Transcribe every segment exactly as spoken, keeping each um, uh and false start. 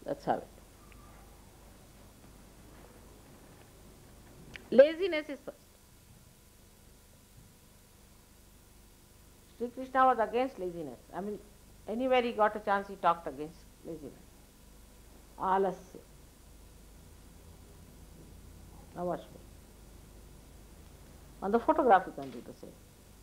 Let's have it. Laziness is first. Sri Krishna was against laziness. I mean, anywhere he got a chance, he talked against laziness. Alasya. Now watch me. On the photograph you can do the same.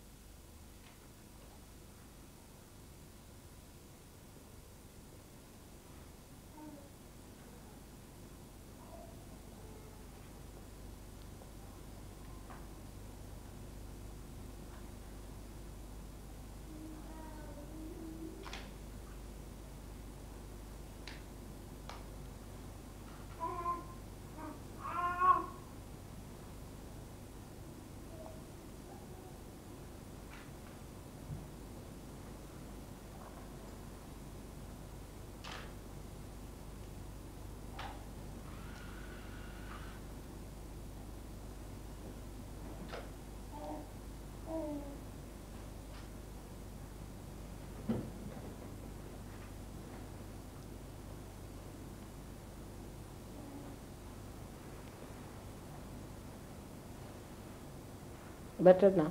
Better now.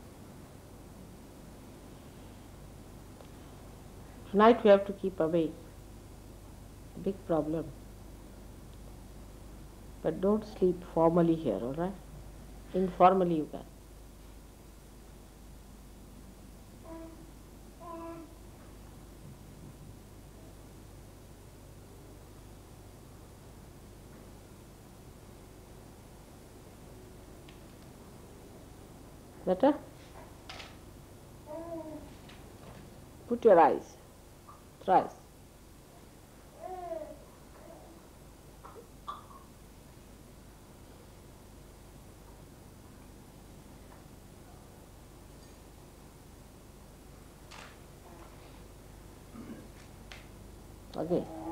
Tonight we have to keep awake. Big problem. But don't sleep formally here, all right? Informally you can. Better? Put your eyes. Thrice. Okay.